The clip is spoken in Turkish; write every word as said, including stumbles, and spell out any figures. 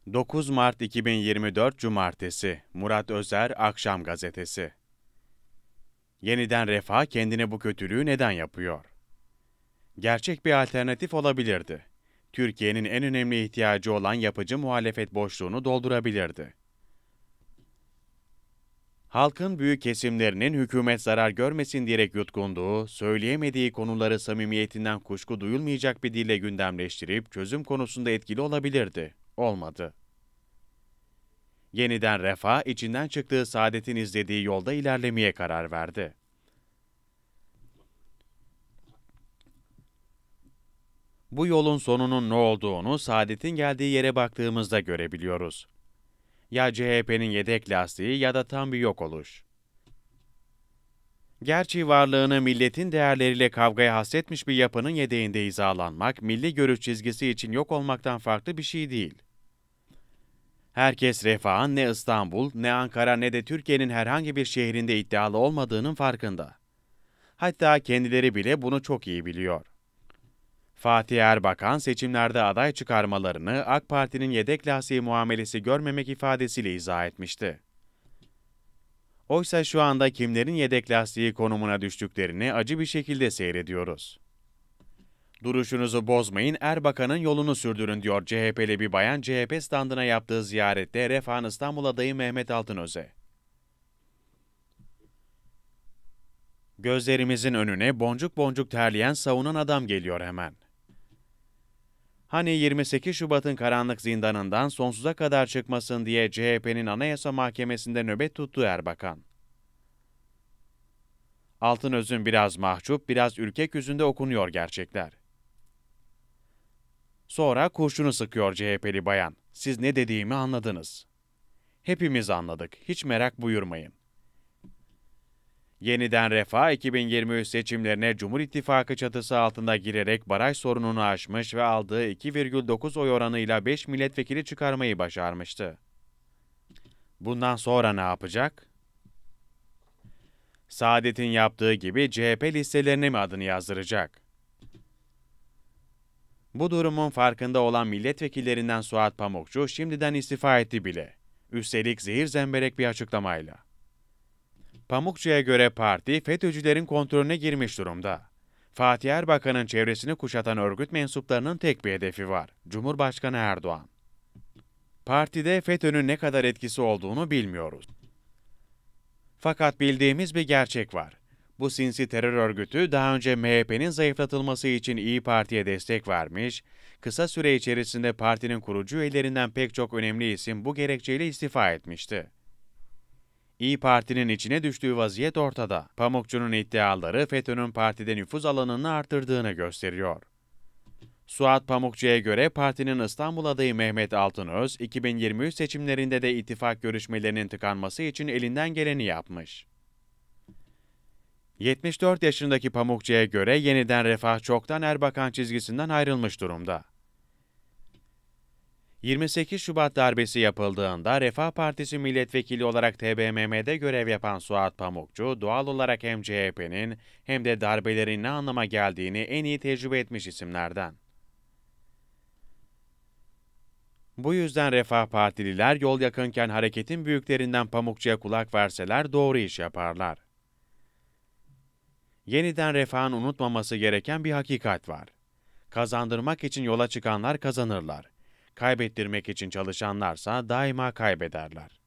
dokuz Mart iki bin yirmi dört Cumartesi, Murat Özer Akşam Gazetesi. Yeniden Refah kendine bu kötülüğü neden yapıyor? Gerçek bir alternatif olabilirdi. Türkiye'nin en önemli ihtiyacı olan yapıcı muhalefet boşluğunu doldurabilirdi. Halkın büyük kesimlerinin hükümet zarar görmesin diyerek yutkunduğu, söyleyemediği konuları samimiyetinden kuşku duyulmayacak bir dille gündemleştirip çözüm konusunda etkili olabilirdi. Olmadı. Yeniden Refah, içinden çıktığı Saadet'in izlediği yolda ilerlemeye karar verdi. Bu yolun sonunun ne olduğunu Saadet'in geldiği yere baktığımızda görebiliyoruz. Ya C H P'nin yedek lastiği ya da tam bir yok oluş. Gerçi varlığını milletin değerleriyle kavgaya hasretmiş bir yapının yedeğinde hizalanmak, milli görüş çizgisi için yok olmaktan farklı bir şey değil. Herkes Refah'ın ne İstanbul, ne Ankara ne de Türkiye'nin herhangi bir şehrinde iddialı olmadığının farkında. Hatta kendileri bile bunu çok iyi biliyor. Fatih Erbakan seçimlerde aday çıkarmalarını AK Parti'nin yedek lastiği muamelesi görmemek ifadesiyle izah etmişti. Oysa şu anda kimlerin yedek lastiği konumuna düştüklerini acı bir şekilde seyrediyoruz. Duruşunuzu bozmayın, Erbakan'ın yolunu sürdürün diyor C H P'li bir bayan C H P standına yaptığı ziyarette Refah'ın İstanbul adayı Mehmet Altınöz'e. Gözlerimizin önüne boncuk boncuk terleyen savunan adam geliyor hemen. Hani yirmi sekiz Şubat'ın karanlık zindanından sonsuza kadar çıkmasın diye C H P'nin Anayasa Mahkemesi'nde nöbet tuttu Erbakan. Altınöz'ün biraz mahcup, biraz ürkek yüzünde okunuyor gerçekler. Sonra kurşunu sıkıyor C H P'li bayan. Siz ne dediğimi anladınız. Hepimiz anladık, hiç merak buyurmayın. Yeniden Refah iki bin yirmi üç seçimlerine Cumhur İttifakı çatısı altında girerek baraj sorununu aşmış ve aldığı iki virgül dokuz oy oranıyla beş milletvekili çıkarmayı başarmıştı. Bundan sonra ne yapacak? Saadet'in yaptığı gibi C H P listelerine mi adını yazdıracak? Bu durumun farkında olan milletvekillerinden Suat Pamukçu şimdiden istifa etti bile. Üstelik zehir zemberek bir açıklamayla. Pamukçu'ya göre parti FETÖ'cülerin kontrolüne girmiş durumda. Fatih Erbakan'ın çevresini kuşatan örgüt mensuplarının tek bir hedefi var: Cumhurbaşkanı Erdoğan. Partide FETÖ'nün ne kadar etkisi olduğunu bilmiyoruz. Fakat bildiğimiz bir gerçek var. Bu sinsi terör örgütü daha önce M H P'nin zayıflatılması için İYİ Parti'ye destek vermiş, kısa süre içerisinde partinin kurucu üyelerinden pek çok önemli isim bu gerekçeyle istifa etmişti. İYİ Parti'nin içine düştüğü vaziyet ortada. Pamukçu'nun iddiaları FETÖ'nün partide nüfuz alanını artırdığını gösteriyor. Suat Pamukçu'ya göre partinin İstanbul adayı Mehmet Altınöz, iki bin yirmi üç seçimlerinde de ittifak görüşmelerinin tıkanması için elinden geleni yapmış. yetmiş dört yaşındaki Pamukçu'ya göre yeniden Refah çoktan Erbakan çizgisinden ayrılmış durumda. yirmi sekiz Şubat darbesi yapıldığında Refah Partisi milletvekili olarak T B M M'de görev yapan Suat Pamukçu, doğal olarak hem C H P'nin hem de darbelerin ne anlama geldiğini en iyi tecrübe etmiş isimlerden. Bu yüzden Refah Partililer yol yakınken hareketin büyüklerinden Pamukçu'ya kulak verseler doğru iş yaparlar. Yeniden Refah'ın unutmaması gereken bir hakikat var. Kazandırmak için yola çıkanlar kazanırlar. Kaybettirmek için çalışanlarsa daima kaybederler.